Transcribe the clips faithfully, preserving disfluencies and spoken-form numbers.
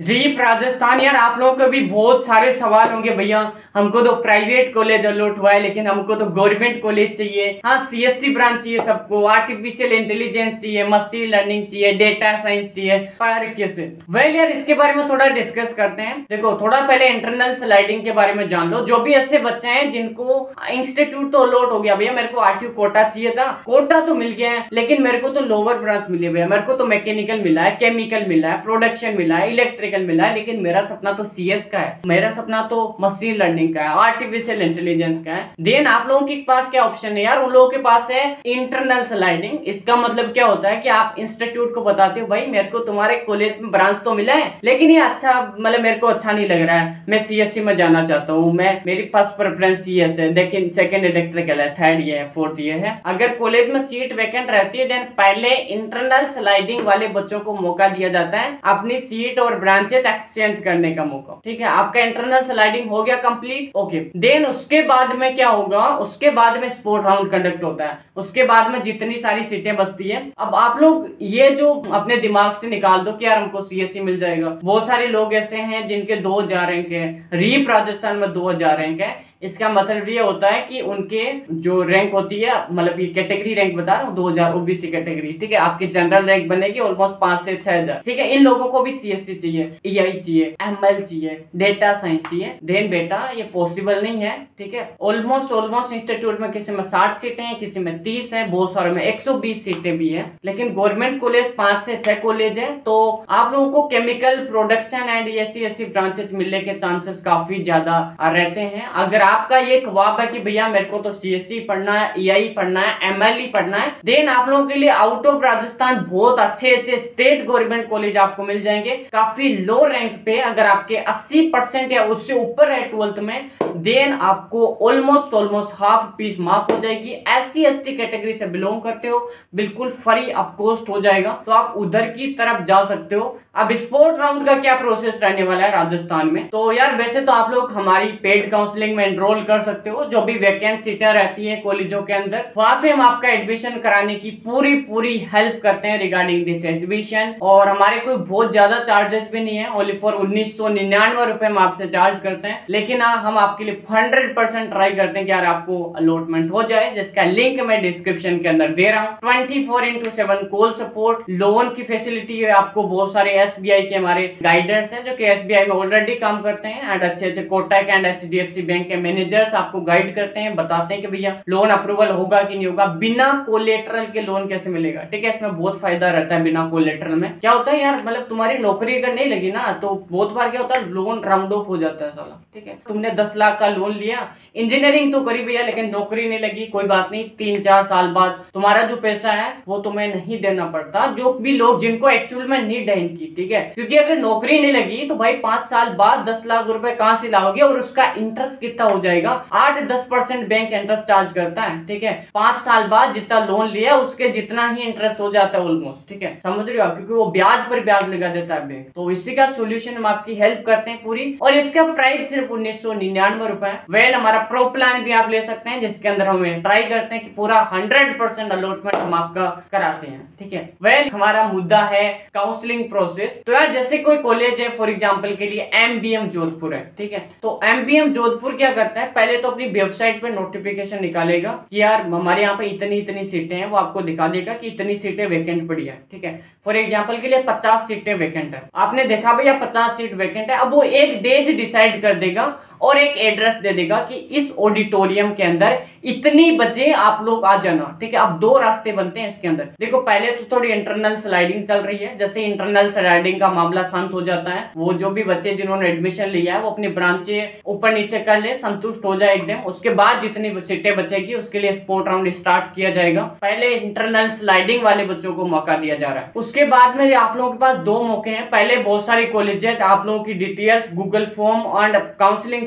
Reap Rajasthan, यार आप लोगों को भी बहुत सारे सवाल होंगे, भैया हमको तो प्राइवेट कॉलेज अलॉट हुआ है लेकिन हमको तो गवर्नमेंट कॉलेज चाहिए। हाँ, सीएससी ब्रांच चाहिए सबको, आर्टिफिशियल इंटेलिजेंस चाहिए, मशीन लर्निंग चाहिए, डेटा साइंस चाहिए, फायर कैसे। वेल यार इसके बारे में थोड़ा डिस्कस करते हैं। देखो थोड़ा पहले इंटरनल स्लाइडिंग के बारे में जान लो। जो भी ऐसे बच्चे हैं जिनको इंस्टीट्यूट तो अलॉट हो गया, भैया मेरे को आरटीयू कोटा चाहिए था, कोटा तो मिल गया है लेकिन मेरे को तो लोअर ब्रांच मिली है भैया, मेरे को तो मैकेनिकल मिला है, केमिकल मिला है, प्रोडक्शन मिला है, इलेक्ट्रिकल मिला है, लेकिन मेरा सपना तो सीएस का है, मेरा सपना तो मशीन लर्निंग का है, आर्टिफिशियल इंटेलिजेंस का है। देन आप लोगों के पास क्या ऑप्शन है यार, उन लोगों के पास है इंटरनल स्लाइडिंग। इसका मतलब क्या होता है कि आप इंस्टीट्यूट को बताते हो भाई मेरे को तुम्हारे कॉलेज में ब्रांच तो मिला है लेकिन ये अच्छा मतलब मेरे को अच्छा नहीं लग रहा है, मैं सीएससी में जाना चाहता हूँ, मैं मेरी फर्स्ट प्रेफरेंस सीएस है, लेकिन सेकंड इलेक्ट्रिकल है, थर्ड ये है, फोर्थ ये है। अगर कॉलेज में सीट वैकेंट रहती है देन पहले इंटरनल स्लाइडिंग वाले बच्चों को मौका दिया जाता है अपनी सीट और ब्रांचेस एक्सचेंज करने का मौका। ठीक है, आपका इंटरनल स्लाइडिंग हो गया कंप्लीट। ओके, देन उसके बाद में क्या होगा, उसके बाद में स्पोर्ट राउंड कंडक्ट होता है, उसके बाद में जितनी सारी सीटें बचती है। अब आप लोग ये जो अपने दिमाग से निकाल दो कि यार हमको सीएससी मिल जाएगा। बहुत सारे लोग ऐसे हैं जिनके दो हजार रैंक है, रीप राजस्थान में दो हजार रैंक है। इसका मतलब ये होता है कि उनके जो रैंक होती है, मतलब ये कैटेगरी रैंक बता रहा हूँ, दो हजार ओबीसी कैटेगरी। ठीक है, आपकी जनरल रैंक बनेगी ऑलमोस्ट पांच से छह हजार। ठीक है, इन लोगों को भी सीएससी चाहिए, ईआई चाहिए, एमएल चाहिए, डेटा साइंस चाहिए। देन बेटा ये पॉसिबल नहीं है। ठीक है, ऑलमोस्ट ऑलमोस्ट इंस्टीट्यूट में किसी में साठ सीटें हैं, किसी में तीस है, बहुत सारे में एक सौ बीस सीटें भी है, लेकिन गवर्नमेंट कॉलेज पांच से छह कॉलेज है। तो आप लोगों को केमिकल प्रोडक्शन एंड ऐसी ऐसी ब्रांचेस मिलने के चांसेस काफी ज्यादा रहते हैं। अगर आपका ये ख्वाब है कि भैया मेरे को तो सीएससी पढ़ना है, ईआई पढ़ना है, एमएलई पढ़ना है, देन आप लोगों के लिए आउट ऑफ राजस्थान बहुत अच्छे अच्छे स्टेट गवर्नमेंट कॉलेज आपको मिल जाएंगे काफी लो रैंक पे। अगर आपके अस्सी परसेंट या उससे ऊपर है ट्वेल्थ में, देन आपको ऑलमोस्ट ऑलमोस्ट हाफ फीस माफ हो जाएगी। एससी एसटी कैटेगरी से बिलोंग करते हो, बिल्कुल फ्री ऑफ कॉस्ट हो जाएगा, तो आप उधर की तरफ जा सकते हो। अब स्पोर्ट राउंड का क्या प्रोसेस रहने वाला है राजस्थान में, तो यार वैसे तो आप लोग हमारी पेड काउंसलिंग में एनरोल कर सकते हो। जो भी वैकेंट सीटें रहती है कॉलेजों के अंदर, वहां पे हम आपका एडमिशन कराने की पूरी पूरी हेल्प करते हैं रिगार्डिंग दिस एडमिशन। और हमारे कोई बहुत ज्यादा चार्जेस भी नहीं है, ओनली फॉर उन्नीस सौ निन्यानवे रुपए हम आपसे चार्ज करते हैं, लेकिन हाँ हम आपके लिए हंड्रेड परसेंट ट्राई करते हैं कि यार आपको अलॉटमेंट हो जाए, जिसका लिंक मैं डिस्क्रिप्शन के अंदर दे रहा हूँ। Twenty four into seven call support, loan की फैसिलिटी है आपको, बहुत सारे एसबीआई के हमारे गाइडर्स हैं जो कि एसबीआई में ऑलरेडी काम करते हैं, एंड अच्छे अच्छे कोटक एंड एचडीएफसी बैंक के मैनेजर्स आपको गाइड करते हैं, बताते हैं कि भैया लोन अप्रूवल होगा कि नहीं होगा, बिना कोलेटरल के लोन कैसे मिलेगा। ठीक है, इसमें बहुत फायदा रहता है बिना कोलेटरल में। क्या होता है यार, मतलब तुम्हारी नौकरी अगर नहीं लगी ना तो बहुत बार क्या होता है लोन राउंड ऑफ हो जाता है साला। ठीक है, तुमने दस लाख का लोन लिया, इंजीनियरिंग तो करी भैया लेकिन नौकरी नहीं लगी, कोई बात नहीं, तीन चार साल बाद तुम्हारा जो पैसा है वो तुम्हें नहीं देना पड़ता। जो भी लोग जिनको एक्चुअल में नीड है इनकी, ठीक है, क्योंकि अगर नौकरी नहीं लगी तो भाई पांच साल बाद दस लाख रुपए कहां से लाओगे, और उसका इंटरेस्ट कितना हो जाएगा, आठ दस परसेंट बैंक इंटरेस्ट चार्ज करता है। ठीक है, पांच साल बाद जितना लोन लिया उसके जितना ही इंटरेस्ट हो जाता है ऑलमोस्ट। ठीक है, समझ रहे हो आप, क्योंकि वो ब्याज पर ब्याज लगा देता है बैंक। तो इसी का सोल्यूशन हम आपकी हेल्प करते हैं पूरी, और इसका प्राइस सिर्फ उन्नीस सौ निन्यानवे रुपए है। वेल हमारा प्रो प्लान भी आप ले सकते हैं, जिसके अंदर हमें ट्राई करते हैं कि पूरा हंड्रेड परसेंट अलॉटमेंट हम आपका कराते हैं। ठीक है, वेल हमारा मुद्दा है काउंसलिंग प्रोसेस। तो यार जैसे कोई कॉलेज है फॉर एग्जांपल के लिए एमबीएम जोधपुर है, ठीक है, तो एमबीएम जोधपुर क्या करता है, पहले तो अपनी वेबसाइट पे नोटिफिकेशन निकालेगा कि यार हमारे यहाँ पे इतनी इतनी सीटें हैं, वो आपको दिखा देगा कि इतनी सीटें वैकेंट पड़ी है। ठीक है, फॉर एग्जांपल के लिए पचास सीटें वैकेंट है, आपने देखा भैया पचास सीट वैकेंट है, अब वो एक डेट डिसाइड कर देगा और एक एड्रेस दे देगा कि इस ऑडिटोरियम के अंदर इतनी बजे आप लोग आ जाना। ठीक है, अब दो रास्ते बनते हैं इसके अंदर। देखो पहले तो थोड़ी इंटरनल स्लाइडिंग चल रही है, जैसे इंटरनल स्लाइडिंग का मामला शांत हो जाता है, वो जो भी बच्चे जिन्होंने एडमिशन लिया है वो अपनी ब्रांचे ऊपर नीचे कर ले, संतुष्ट हो जाए एकदम, उसके बाद जितनी सीटें बचेगी उसके लिए स्पोर्ट राउंड स्टार्ट किया जाएगा। पहले इंटरनल स्लाइडिंग वाले बच्चों को मौका दिया जा रहा है, उसके बाद में आप लोगों के पास दो मौके हैं। पहले बहुत सारी कॉलेजेस आप लोगों की details, Google form and counselling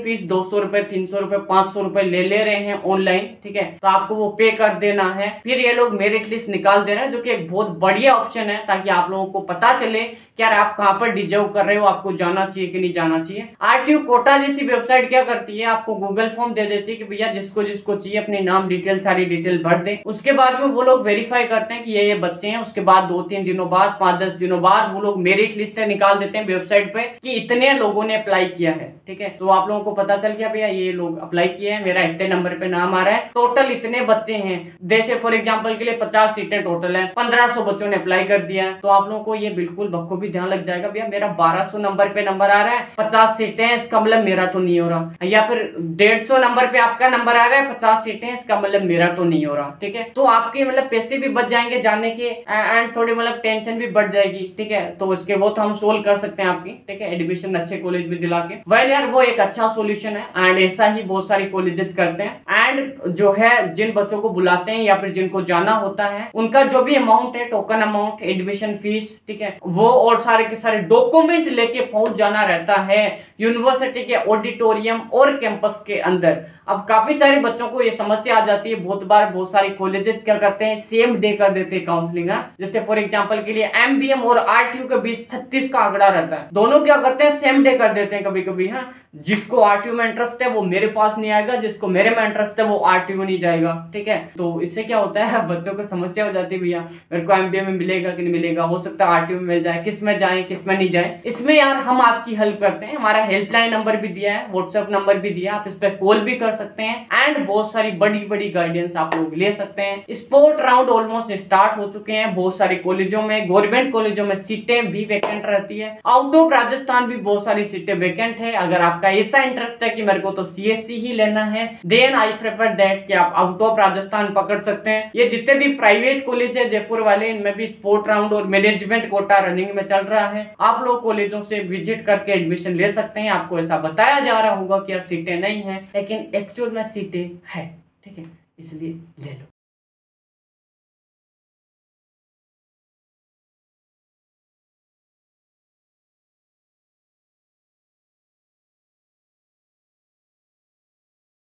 fees दो सौ रुपए तीन सौ रुपए पांच सौ रुपए ले ले रहे हैं ऑनलाइन, ठीक है, तो आपको वो पे कर देना है। फिर ये लोग मेरिट लिस्ट निकाल दे रहे हैं, जो कि एक बहुत बढ़िया ऑप्शन है, ताकि आप लोगों को पता चले कि यार आप कहाँ पर डिजर्व कर रहे हो, आपको जाना चाहिए कि नहीं जाना चाहिए। आरटीयू कोटा जैसी वेबसाइट क्या करती है, आपको गूगल फॉर्म दे देती है कि भैया जिसको जिसको चाहिए अपनी नाम डिटेल सारी डिटेल भर दे। उसके बाद में वो लोग वेरीफाई करते हैं कि ये ये बच्चे हैं। उसके बाद दो तीन दिनों बाद पांच दस दिनों बाद वो लोग मेरिट लिस्ट निकाल देते हैं वेबसाइट पे कि इतने लोगों ने अप्लाई किया है, ठीक है। तो आप लोगों को पता चल गया भैया ये लोग अप्लाई किए हैं, मेरा इतने नंबर पे नाम आ रहा है, टोटल इतने बच्चे हैं। जैसे फॉर एग्जाम्पल के लिए पचास सीटें टोटल है, पंद्रह सौ बच्चों ने अप्लाई कर दिया है, तो आप लोगों को ये बिल्कुल बखूबी ध्यान लग जाएगा भैया मेरा बारह सौ नंबर पे नंबर आ रहा है, पचास सीटें हैं, इसका मतलब मेरा तो नहीं हो रहा। या फिर डेढ़ सौ नंबर पे आपका नंबर आ रहा है, पचास सीटें, इसका मतलब मेरा तो नहीं हो रहा, ठीक है। तो आपके मतलब पैसे भी बच जाएंगे जाने के एंड थोड़ी मतलब टेंशन भी बढ़ जाएगी, ठीक है। तो उसके वो तो हम सोल्व कर सकते हैं आपकी, ठीक है, एडमिशन अच्छे कॉलेज में दिला के। वेल यार वो एक अच्छा सॉल्यूशन है एंड ऐसा ही बहुत सारी कॉलेजेस करते हैं। एंड जो है जिन बच्चों को बुलाते हैं या फिर जिनको जाना होता है, उनका जो भी अमाउंट है, टोकन अमाउंट, एडमिशन फीस, ठीक है, वो और सारे के सारे डॉक्यूमेंट लेके पहुंच जाना रहता है यूनिवर्सिटी के ऑडिटोरियम और कैंपस के अंदर। अब काफी सारे बच्चों को ये समस्या आ जाती है, बहुत बार बहुत सारे कॉलेजेस क्या करते हैं सेम डे कर देते हैं काउंसलिंग। जैसे फॉर एग्जांपल के लिए एमबीएम और आरटीयू के बीच छत्तीस का आंकड़ा रहता है, दोनों क्या करते हैं सेम डे कर देते हैं कभी कभी। हाँ, जिसको आरटीयू में इंटरेस्ट है वो मेरे पास नहीं आएगा, जिसको मेरे में इंटरेस्ट है वो आरटीयू नहीं जाएगा, ठीक है। तो इससे क्या होता है बच्चों को समस्या हो जाती है भैया मेरे को एमबीए में मिलेगा कि नहीं मिलेगा, हो सकता है आरटीयू में मिल जाए, किस में जाए किस में नहीं जाए। इसमें यार हम आपकी हेल्प करते हैं, हमारा हेल्पलाइन नंबर भी दिया है, व्हाट्सएप नंबर भी दिया है, आप इस पर कॉल भी कर सकते हैं एंड बहुत सारी बड़ी बड़ी गाइडेंस आप लोग ले सकते हैं। स्पोर्ट राउंड ऑलमोस्ट स्टार्ट हो चुके हैं, बहुत सारे कॉलेजों में, गवर्नमेंट कॉलेजों में सीटें भी वैकेंट रहती है, आउट ऑफ राजस्थान भी बहुत सारी सीटें वैकेंट है। अगर आपका ऐसा इंटरेस्ट है कि मेरे को तो सीएससी ही लेना है, देन आई प्रेफर दैट कि आप आउट ऑफ राजस्थान पकड़ सकते हैं। ये जितने भी प्राइवेट कॉलेज है जयपुर वाले, इनमें भी स्पोर्ट राउंड और मैनेजमेंट कोटा रनिंग में चल रहा है। आप लोग कॉलेजों से विजिट करके एडमिशन ले सकते हैं। आपको ऐसा बताया जा रहा होगा कि यार सीटें नहीं है, लेकिन एक्चुअल में सीटें है, ठीक है, इसलिए ले लो।